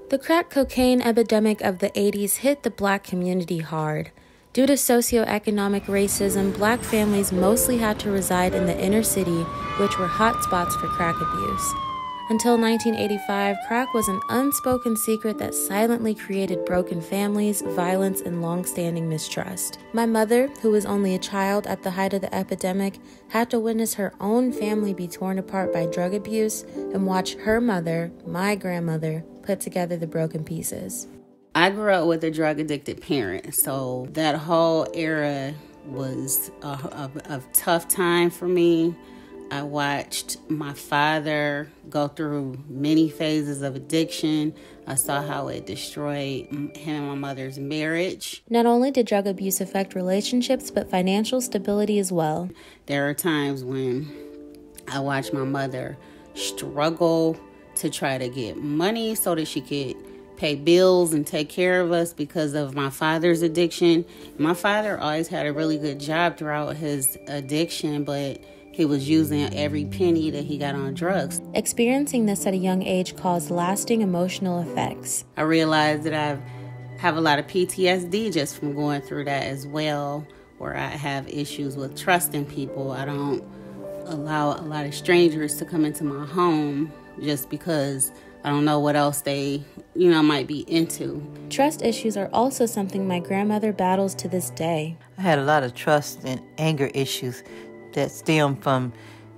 The crack cocaine epidemic of the 80s hit the black community hard. Due to socioeconomic racism, black families mostly had to reside in the inner city, which were hotspots for crack abuse. Until 1985, crack was an unspoken secret that silently created broken families, violence, and long-standing mistrust. My mother, who was only a child at the height of the epidemic, had to witness her own family be torn apart by drug abuse and watch her mother, my grandmother, put together the broken pieces. I grew up with a drug-addicted parent, so that whole era was a tough time for me. I watched my father go through many phases of addiction. I saw how it destroyed him and my mother's marriage. Not only did drug abuse affect relationships, but financial stability as well. There are times when I watched my mother struggle to try to get money so that she could pay bills and take care of us because of my father's addiction. My father always had a really good job throughout his addiction, but he was using every penny that he got on drugs. Experiencing this at a young age caused lasting emotional effects. I realized that I have a lot of PTSD just from going through that as well, where I have issues with trusting people. I don't allow a lot of strangers to come into my home just because I don't know what else they, might be into. Trust issues are also something my grandmother battles to this day. I had a lot of trust and anger issues that stem from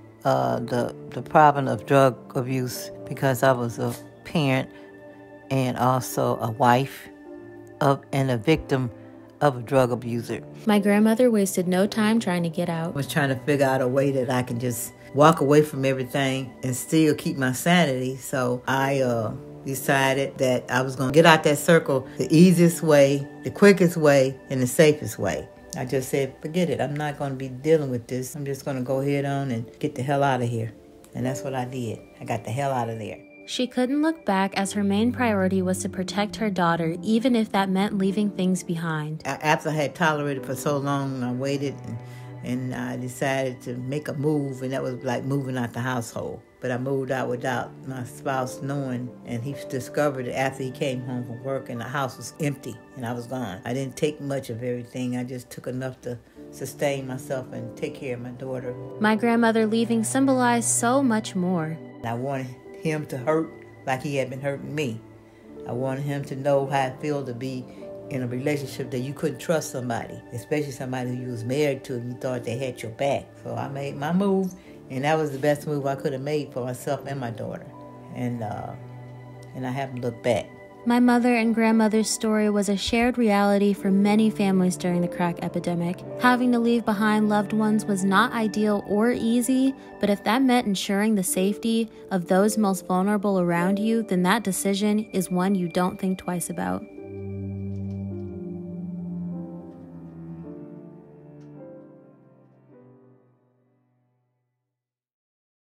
the problem of drug abuse because I was a parent and also a wife and a victim of a drug abuser. My grandmother wasted no time trying to get out. I was trying to figure out a way that I can just walk away from everything and still keep my sanity. So I decided that I was going to get out that circle the easiest way, the quickest way, and the safest way. I just said, forget it. I'm not going to be dealing with this. I'm just going to go head on and get the hell out of here. And that's what I did. I got the hell out of there. She couldn't look back as her main priority was to protect her daughter, even if that meant leaving things behind. After I had tolerated for so long, I waited and I decided to make a move, and that was like moving out the household. But I moved out without my spouse knowing, and he discovered it after he came home from work, and the house was empty, and I was gone. I didn't take much of everything. I just took enough to sustain myself and take care of my daughter. My grandmother leaving symbolized so much more. I wanted him to hurt like he had been hurting me. I wanted him to know how it feels to be in a relationship that you couldn't trust somebody, especially somebody who you was married to and you thought they had your back. So I made my move, and that was the best move I could have made for myself and my daughter. And I haven't looked back. My mother and grandmother's story was a shared reality for many families during the crack epidemic. Having to leave behind loved ones was not ideal or easy, but if that meant ensuring the safety of those most vulnerable around you, then that decision is one you don't think twice about.